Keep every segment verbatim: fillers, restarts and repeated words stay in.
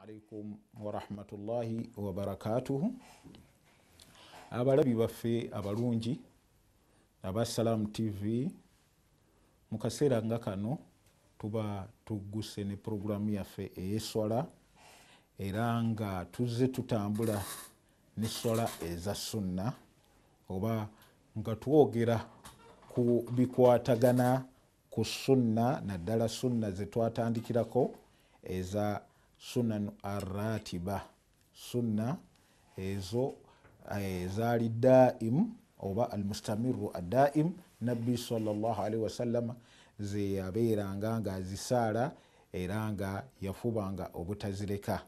alaikum wa rahmatullahi wa barakatuhu. Abalabi baffe abalungi aba Salam T V mu kaseera nga kano tuba tugguse ne programu yaffe ey'eswala era nga tuzze tutambula ne swala eza sunna oba nga twogera ku bikwatagana ku sunna naddala sunna ze twatandikirako eza sunan arratiba sunna ezo ezaali daim oba almustamiru adaim nabbi sallallahu alaihi wasallam ze yabeeranga nga azisaala era nga yafubanga obutazireka.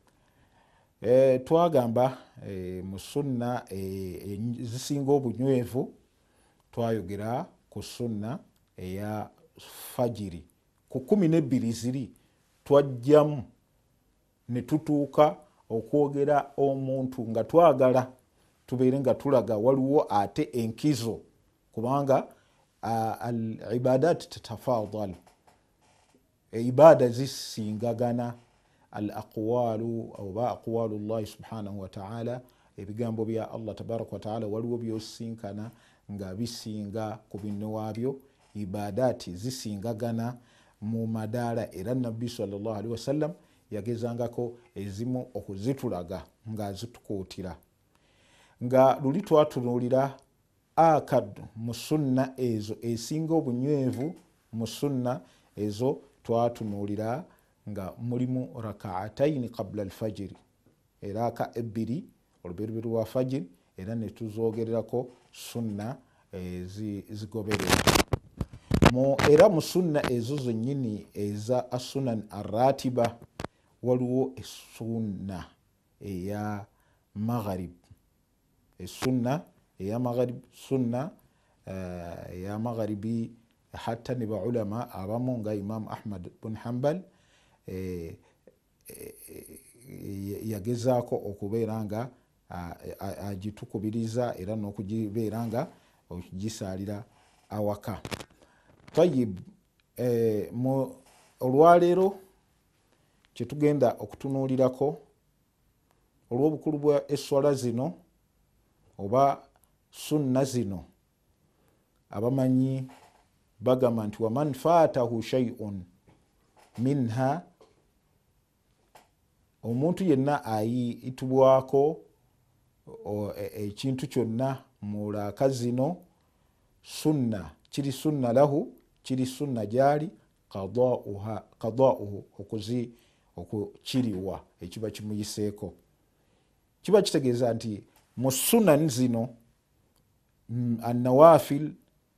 E, twagamba e, mu sunna e, e, zisinga obunywevu twayogera ku sunna eya fajiri ku kumi n'ebbiri ziri twajjamu ne tutuuka okwogera omuntu nga twagala tubeere nga tulaga waliwo ate enkizo kubanga al ibadat tatafadal ibada zisingagana al aqwalu oba aqwalu llahi subhanahu wa ta'ala ebigambo bya Allah tabaraka wa ta'ala waliwo byosinkana nga bisinga ku binne waabyo ibadati zisingagana mu madaala era nabbi sallallahu alaihi wasallam yagezangako ezimu okuzitulaga nga zitukuutira nga luli twatunuulira akad mu sunna ezo esinga obunywevu mu sunna ezo twatunuulira nga mulimu rakaataini qabla alfajiri eraka ebbiri olubereberye lwa fajiri era netuzoogererako sunna ezigoberera mu era mu sunna ezo zennyini eza asunan arratiba waliwo esunna eya magharib esunna eya magharib sunna eya magharibi hatta ne baulama abamu nga imam ahmad bin hanbal yagezaako okubeera nga agitukubiriza era n'okugibeera nga okugisaalira awaka. Tayib, eh, mu olwaleero kyetugenda okutunuulirako olw'obukulu bwa eswala zino oba sunna zino abamanyi bagamba nti waman faatahu shay'un minha omuntu yenna ayitibwako ekintu kyonna mu laaka zino sunna kiri sunna lahu kiri sunna gyali qada'uha qada'uhu okuzi okukiriwa ekiba kimuyiseeko kiba kitegeeza nti mu sunan zino annawafil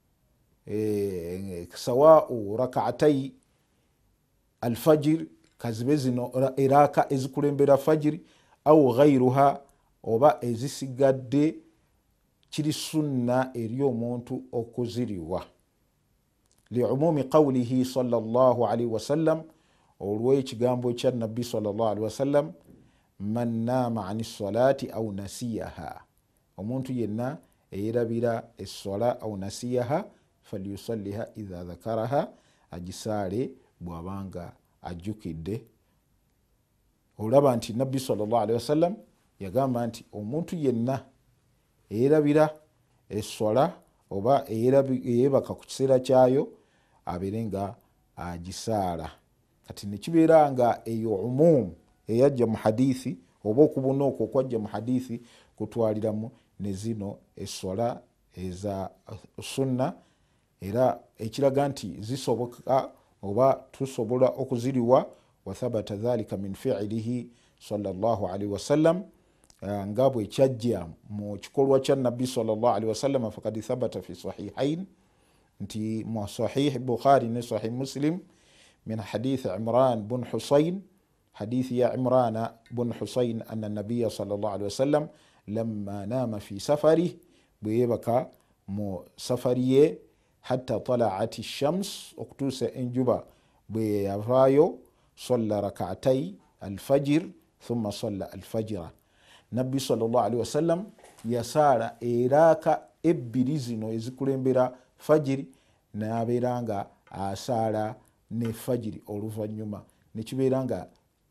e, sawa'u rak'atay alfajir kazibe zino eraka ezikulembera fajiri au ghairuha oba ezisigadde kiri sunna eri omuntu okuziriwa liumumi qawlihi sallallahu alaihi wasallam olw'ekigambo kya nabbi sallallahu alaihi wasallam man naama ani salati au nasiyaha omuntu yenna eyerabira essola au nasiyaha falyusalliha idha dhakaraha agisaale bw'abanga ajjukidde. Olaba nti nabbi sallallahu alaihi wasallam yagamba nti omuntu yenna eyerabira essola oba eyebaka ku kiseera kyayo abeere nga agisaala. Kati nekibeera nga eyo umumu eyajja mu hadithi oba okubona okwo okwajja mu hadithi kutwaliramu ne zino essola eza sunna era ekiraga nti zisoboka oba tusobola okuziriwa wa thabata dhalika min fi'lihi sallallahu alaihi wasallam nga bwe kyajja mu kikolwa kya nabbi sallallahu alaihi wasallam fakad thabata fi sahihain nti mu sahih bukhari ne sahih muslim min hadith imran bin husayn حديث يا عمران بن حسين أن النبي صلى الله عليه وسلم لما نام في سفره بيبكى مو سفريه حتى طلعت الشمس اكتوس انجبا بيفايو صلى ركعتي الفجر ثم صلى الفجر. نبي صلى الله عليه وسلم يسار إيراك إبريزنو يزكولين فجر نابيرانغا أسارا نفجر أولوفا نيوما نيشبيرانغا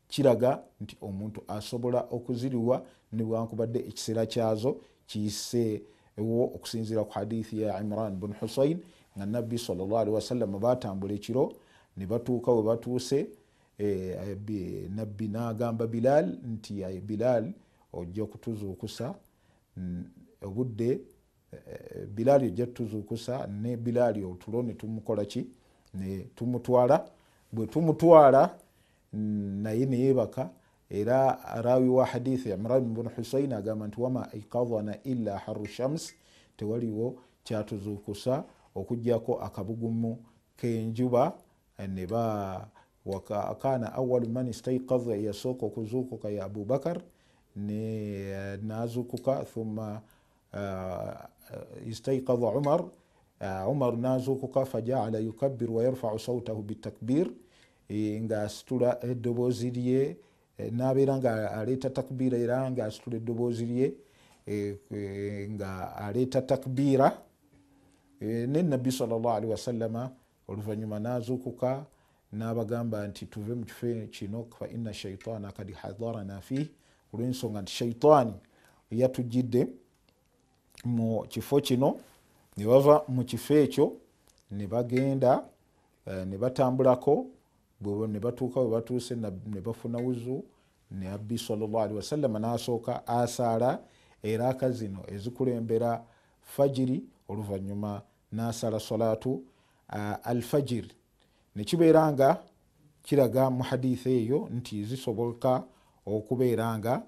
kiraga nti omuntu asobola okuziriwa nebwankubadde ekiseera kyazo kiyiseewo okusinziira ku hadithi ya Imran bin Husayn nga nabbi sallallahu alaihi wasallam batambula ekiro ne batuuka we batuuse e, nabbi n'agamba Bilal nti ya Bilal ojja kutuzuukusa obudde Bilal ojja kutuzuukusa ne Bilal otulo ne tumukola ki ne tumutwala bwe tumutwala naye ne yeebaka era rawi wa hadithi Imran bin Husayn agamba nti wama iqadhana illa harru shams tewaliwo kyatuzuukusa okujjako akabugumu k'enjuba ne ba wakana awwal man istayqadha yasooka okuzuukuka ya Abu Bakar ne nazuukuka thumma istayqadha Umar Umar nazuukuka faja'ala yukabbiru wa yarfa'u sawtahu bitakbir nga asitula eddoboozi lye n'abeera nga aleeta takbiira era nga asitula eddoboozi lye nga aleeta takbiira ne nabbi sallallahu alaihi wasallama oluvannyuma n'azuukuka n'abagamba nti tuve mu kifo kino fa inna shaytaana kad hadarana fihi olw'ensonga nti shaytaani yatujjidde mu kifo kino ne bava mu kifo ekyo ne bagenda ne batambulako ne batuuka we batuuse ne bafuna wuzu ne abbi sallallahu alaihi wasallam n'asooka asaala eraaka zino ezikulembera fajiri oluvannyuma n'asala salaatu alfajir ne kibeera nga kiraga mu hadithi eyo nti zisoboka okubeera nga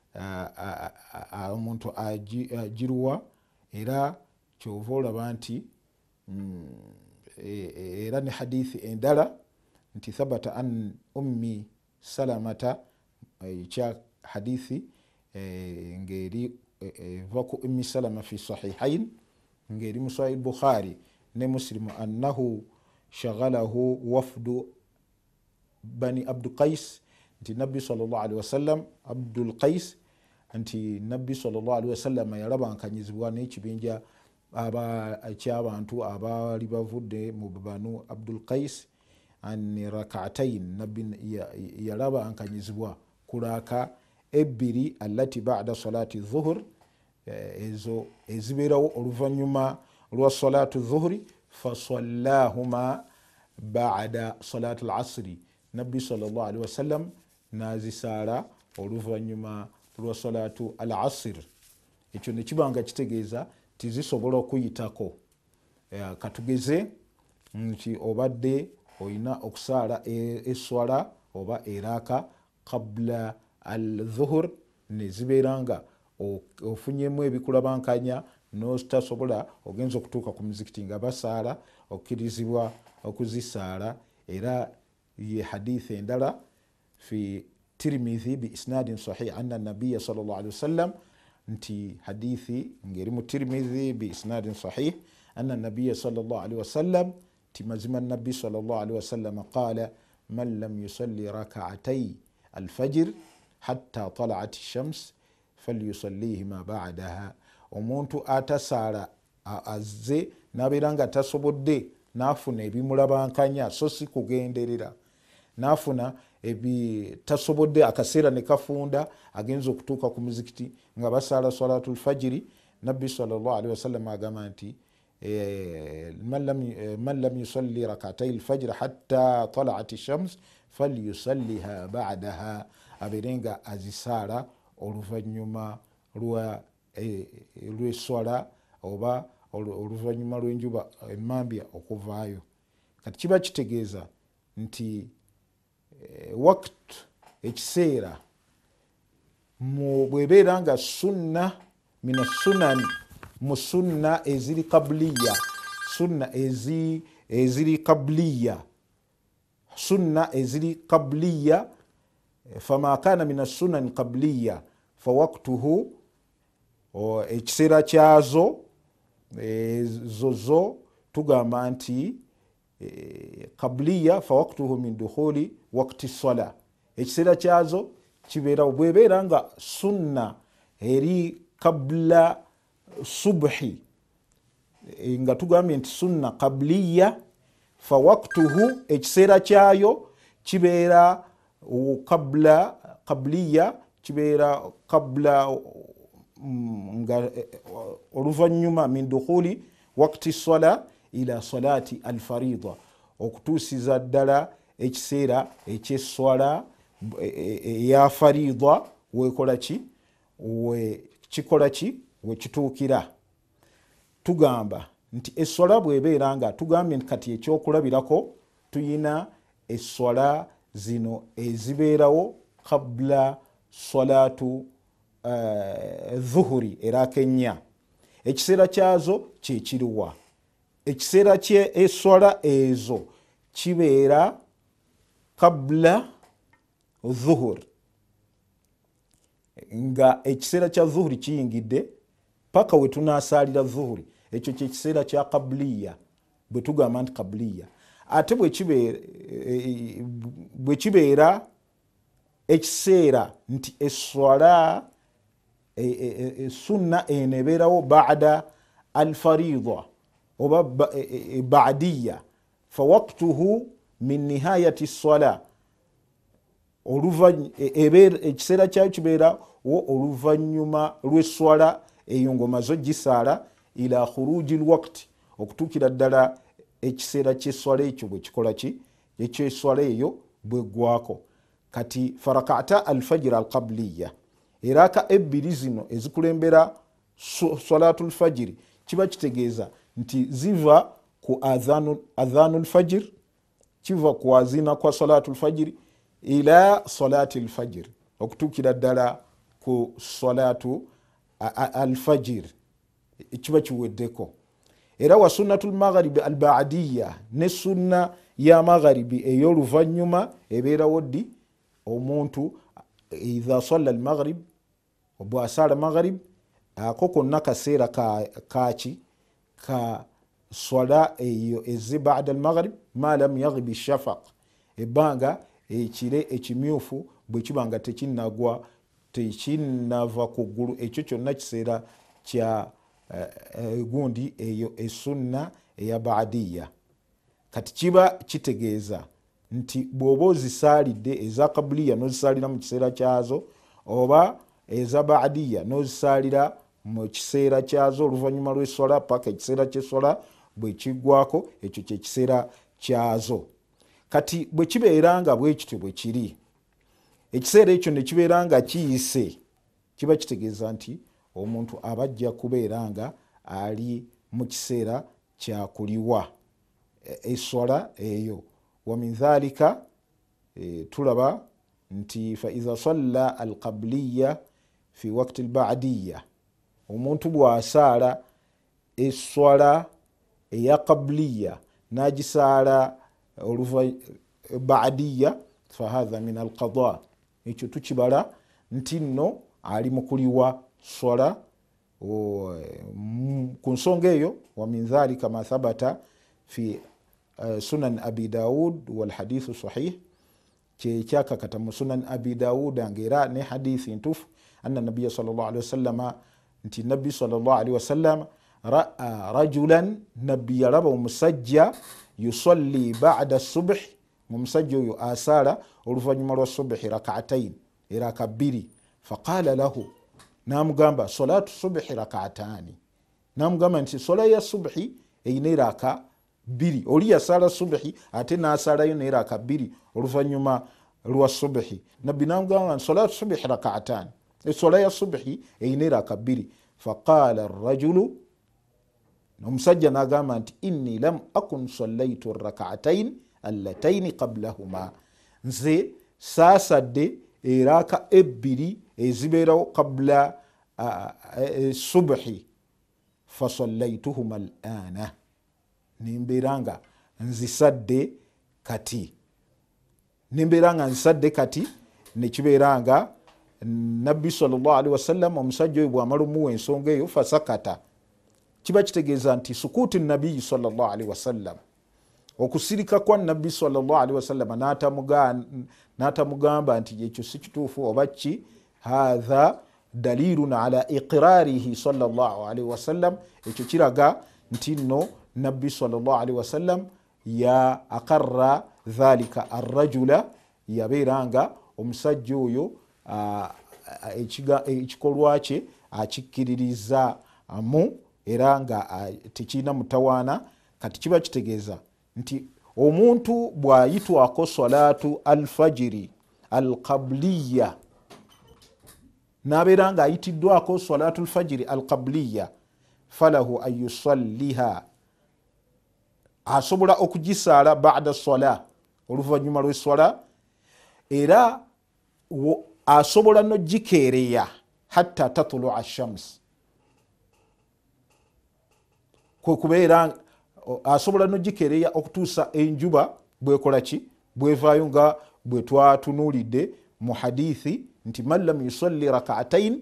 omuntu agiruwa era kyova olaba nti era ne hadithi endala nti thabata an ummi salamata kya hadithi ngeri vaku ummi salama fi sahihain ngeri mu sahih Bukhari ne Muslim annahu shaghalahu wafdu bani Abdul Qais nti nabbi sallallahu alaihi wasallam Abdul Qais nti nabbi sallallahu alaihi wasallam yalabankanyizibwa n'ekibinja ky'abantu abaali bavudde mu banu Abdul Qais an rak'atayn nabbi yalabankanyizibwa kulaka ebbiri allati ba'da salati dhuhr ezo ezibeerawo oluvannyuma lwa salatu dhuhri fasallahuma ba'da salati al-asri nabbi sallallahu alaihi wasallam nazisaala oluvannyuma lwa salatu al-asr ekyo ne kibanga kitegeeza tizisobola okuyitako katugeze nti obadde oyina okusaala eswala oba eraaka qabla al-dhuhr ne zibeera nga ofunyemu ebikulabankanya n'otasobola ogenza okutuuka ku muzikiti nga basaala okkirizibwa okuzisaala era ye hadithi endala fi Tirmidhi bi isnadin sahih anna nabiyya sallallahu alaihi wasallam nti hadithi ngeri mu Tirmidhi bi isnadin sahih anna nabiyya sallallahu alaihi wasallam timazima nabbi sallallahu alaihi wasallam qala man lam yusalli rak'atay al-fajr hatta tala'at ash-shams falyusallihima ba'daha omuntu atasaala azze nabeera nga tasobodde n'afuna ebimulabankanya so si kugenderera n'afuna ebi tasobodde akaseera ne kafunda agenza okutuuka ku muzikiti nga basaala salatul fajiri nabbi sallallahu alaihi wasallam agamba nti man lam yusalli rak'atay al-fajr hatta tala'at ash-shams falyusalliha ba'daha aberenga azisaala oluvannyuma lwa lw'eswala oba oluvannyuma lw'enjuba emmambya okuvaayo kati kiba kitegeeza nti wakt ekiseera bwebeera nga sunna mina sunani mu sunna eziri qabliya sunna eziri qabliya sunna eziri qabliya fama kana mina sunani qabliya fawaktuhu ekiseera kyazo zozo tugamba nti qabliya fawaktuhu min dukhuli waqti sala ekiseera kyazo kibeera bwebeera nga sunna eri qabla subhi nga tugambye nti sunna qabliya fawaktuhu ekiseera kyayo kibeera qabla qabliya kibeera qabla nga oluvanyuma min dukhuli waqti swala ila salati alfarida okutuusiza ddala ekiseera ekyeswala eya farida wekola ki we kikola ki wekituukira. Tugamba nti eswala bwebeera nga tugambye nti kati ekyokulabirako tuyina eswala zino ezibeerawo qabla salatu uh, dhuhuri era kenya. Ekiseera kyazo kyekiriwa? Ekiseera kye eswala ezo kibeera qabla dhuhur, nga ekiseera kya dhuhuri kiyingidde paka we tunasaalira dhuhuri, ekyo kyekiseera kya qabliya bwe tugamba nti qabliya. Ate bwe kibeera ekiseera nti eswala sunna enebeerawo ba'da alfarida oba ba'diya fa waqtuhu min nihayati swala, ekiseera kyayo kibeera wo oluvanyuma lw'eswala eyo ngomazo gisaala ila khuruji lwaqti okutuukira ddala ekiseera kyeswala ekyo bwe kikola ki ekyeswala eyo bwe gwako. Kati farakata alfajiri alqabliya, eraka ebbiri zino ezikulembera salatu alfajiri kiba kitegeeza nti ziva ku adhanu adhanu alfajiri, kiva ku azina kwa salatu alfajiri ila salati alfajiri okutuukira ddala ku salatu alfajiri kiba kiweddeko. Era wa sunnatul magharibi alba'diya, ne sunna ya magharibi ey'oluvanyuma ebeerawo ddi omuntu idha salla almaghrib bw'asaala maghrib ako konna kaseera kaki ka swala eyo ezi ba'da almaghrib ma lam yaghib shafaq, ebbanga ekire ekimyufu bwe kibanga tekinnagwa tekinnava ku ggulu, ekyo kyonna kiseera kya uh, gundi eyo esunna eya ba'diya. Kati kiba kitegeeza nti bw'oba ozisaalidde eza qabliya n'ozisaalira mu kiseera kyazo oba eza ba'diya n'ozisaalira mu kiseera kyazo oluvannyuma lw'eswala paka ekiseera ky'eswala bwe kiggwako, ekyo kyekiseera kyazo. Kati bwe kibeera nga bwe kityo bwe kiri, ekiseera ekyo ne kibeera nga kiyise, kiba kitegeeza nti omuntu aba ajja kubeera nga ali mu kiseera kyakuliwa eswala eyo. Wa min dhalika e, tulaba nti fa idha salla alqabliya fi waqti alba'diya, omuntu bw'asaala eswala eya qabliya n'agisaala oluva ba'diya fa hadha min alqada, ekyo tukibala nti nno ali mu kuliwa swala ku nsonga eyo. Wa min dhalika ma thabata fi uh, sunan abi daud wal hadithu sahih, kyekakakata mu sunan abi daud ngera ne hadithi ntufu anna nabiyya sallallahu alaihi wasallam nti nabbi sallallahu alaihi wasallam ra'a rajulan, nabbi yaraba umusajja yusalli ba'da subh, umusajja oyo asala oluvanyuma lwa subhi rak'atayn iraka bbiri, faqala lahu, namugamba salatu subhi rak'atani, namugamba nti sola ya subhi eyina iraka bbiri, oli yasala subhi ate nasalayo n'iraka bbiri oluvanyuma lwa subhi. Nabbi namugamba salatu subhi rak'atani, esola ya subhi eyina iraka bbiri. Faqala arrajulu, omusajja n'agamba nti inni lam akun sallaitu rak'atayn allatayn qablahuma, nze saasadde eraka ebbiri ezibeerawo qabla uh, subhi fasallaituhuma al'ana, nimbeera nga nzisadde kati, nimbeera nga nzisadde kati. Nekibeera nga nabbi sallallahu alaihi wasallam omusajja oyo bw'amala omuwa ensonga eyo fasakata, kiba kitegeeza nti sukuuti nabbi sallallahu alaihi wasallam, okusirika kwa nabbi sallallahu alaihi wasallam n'atamugamba nti ekyo si kituufu oba ki, hadha dalilun ala iqrarihi sallallahu alaihi wasallam, ekyo kiraga nti nno nabbi sallallahu alaihi wasallam ya aqarra dhalika arrajula yabeeranga omusajja oyo ekikolwa kye akikkiririza mu era nga tekirina mutawaana. Kati kiba kitegeeza nti omuntu bw'ayitwako salatu alfajiri alqabliya n'abeera nga ayitiddwako salatu alfajiri alqabliya falahu an yusalliha, asobola okugisaala ba'da swala, oluvannyuma lw'eswala, era asobola n'ogikeereya hatta tatlu'a ash-shams, kwe kubeera asobola n'ogikeereya okutuusa enjuba bwekola ki, bwevaayo, nga bwe twatunuulidde mu hadithi nti man lam yusalli rak'atayn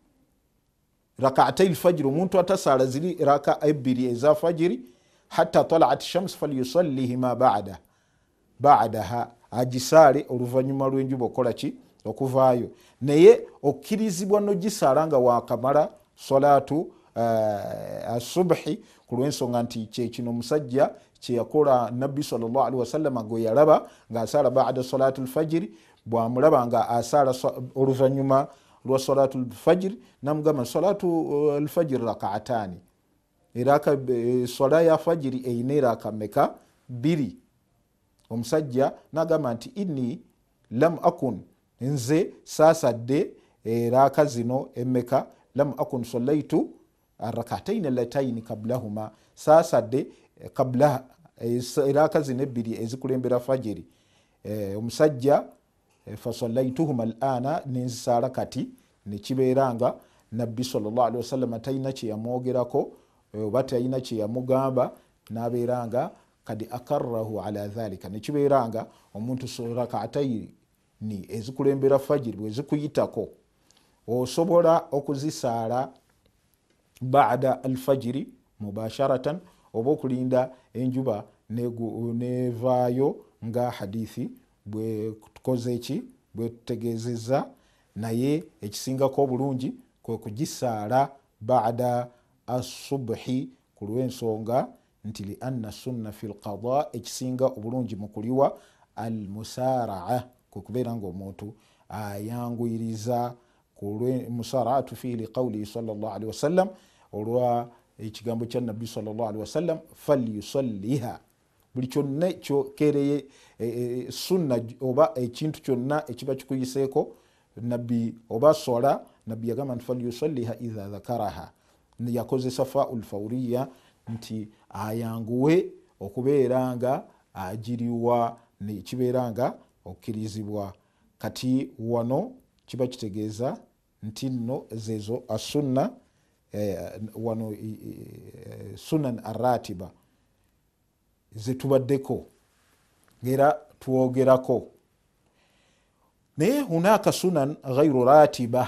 rak'atay al-fajr, omuntu atasaala ziri raka ebbiri eza fajiri hatta tala'at shams falyusallihima ba'da ba'daha, agisaale oluvannyuma lw'enjuba okola ki, okuvaayo. Naye okkirizibwa n'ogisaala nga wakamala salatu uh, asubhi ku lw'ensonga nti kyekino omusajja kye yakola nabbi sallallahu alaihi wasallam gwe yalaba ng'asaala ba'da salatu al-fajiri, bw'amulaba nga asaala oluvannyuma lwa salatu al-fajiri namugamba salatu al-fajiri rak'atani, eraka swala ya fajiri eyina eraka meka biri. Omusajja n'agamba nti inni lam akun, nze saasadde eraka zino emeka, lam akun sallaitu arrak'atayn allatayn qablahuma, saasadde qabla eraka zino ebbiri ezikulembera fajiri. E, omusajja fasallaituhuma al'ana, nenzisaala kati. Nekibeeranga nabbi sallallahu alaihi wasallam talina kye yamwogerako oba talina kye yamugamba, n'abeeranga kadi akarrahu ala dhalika. Nekibeeranga omuntu rak'atayni ezikulembera fajiri bwe zikuyitako osobola okuzisaala ba'da alfajiri mubasharatan, oba okulinda enjuba nevaayo nga hadithi bwe tukoze eki, bwe tutegeezezza. Naye ekisingako obulungi kwe kugisaala ba'da as-subhi ku lw'ensonga nti li anna sunna fil qada, ekisinga obulungi mu kuliwa al-musara'a, kwe kubeera ng'omuntu ayanguyiriza ku lw'musara'atu fi li qawli sallallahu alaihi wasallam, olwa ekigambo kya nabbi sallallahu alaihi wasallam falyusalliha. Buli kyonna kyokereye e, e, sunna oba ekintu kyonna ekiba kikuyiseeko nabbi oba swala, nabbi yagamba nti falyusalliha idha dhakaraha, yakozesa fa'ul fawriya nti ayanguwe okubeera nga agiriwa, nekibeera nga okkirizibwa. Kati wano kiba kitegeeza nti nno zezo asunna eh, wano eh, sunan arratiba zetubaddeko ngera tuwogerako. Naye hunaka sunan ghairu ratiba,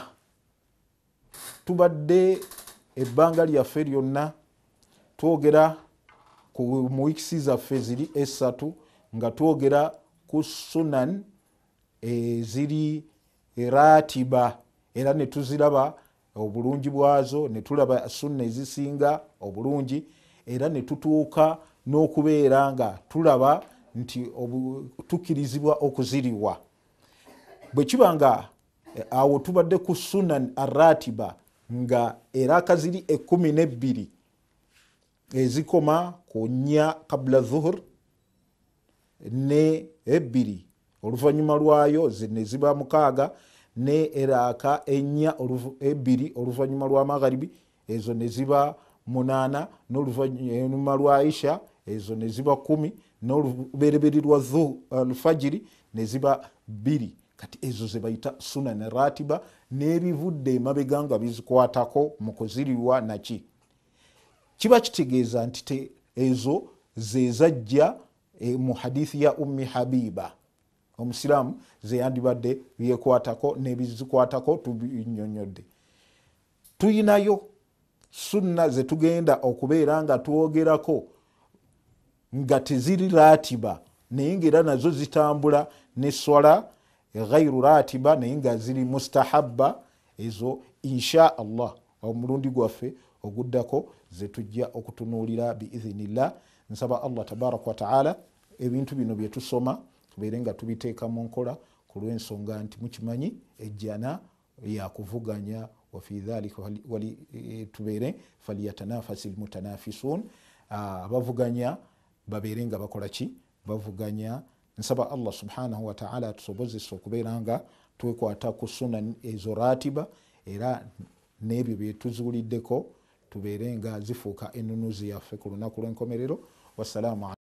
tubadde ebbanga lyaffe lyonna twogera ku mu wiikisi zaffe ziri essatu nga twogera ku sunan eziri ratiba, era ne tuziraba obulungi bwazo, ne tulaba sunna ezisinga obulungi, era ne tutuuka n'okubeera nga tulaba nti tukkirizibwa okuziriwa. Bwe kiba nga awo tubadde ku sunan arratiba nga eraka ziri ekkumi n'ebbiri ezikoma ku nnya kabla dhuhur ne ebbiri oluvannyuma lwayo ne ziba mukaaga, ne eraka ennya ebbiri oluvannyuma lwa magharibi ezo ne ziba munaana, n'oluvannyuma lwa isha ezo ne ziba kumi, n'olubereberye lwa alfajiri ne ziba bbiri. Kati ezo ze bayita sunan ratiba, n'ebivudde emabega nga bizikwatako mu kuziriwa naki. Kiba kitegeeza nti ezo ze zajja e, mu hadithi ya ummi habiba omusiraamu ze yandibadde byekwatako n'ebizikwatako tubinnyonnyodde. Tuyinayo sunna ze tugenda okubeera nga twogerako nga teziri ratiba naye ng'era nazo zitambula ne swala ghairu ratiba naye nga ziri mustahabba, ezo insha Allah omulundi gwaffe oguddako ze tujja okutunuulira biidhinillah. Nsaba Allah tabaraka wa taala ebintu bino bye tusoma tubeere nga tubiteeka mu nkola ku lw'ensonga nti mukimanyi ejjana yakuvuganya wafi dhalika wali tubeere falyatanafasi almutanafisun abavuganya babeere nga bakola ki bavuganya. Nsaba Allah subhanahu wa ta'ala atusobozesa okubeera nga twekwata ku sunna ezo ratiba era n'ebyo bye tuzuuliddeko tubeere nga zifuuka ennunuzi yaffe ku lunaku lw'enkomerero. Wassalamu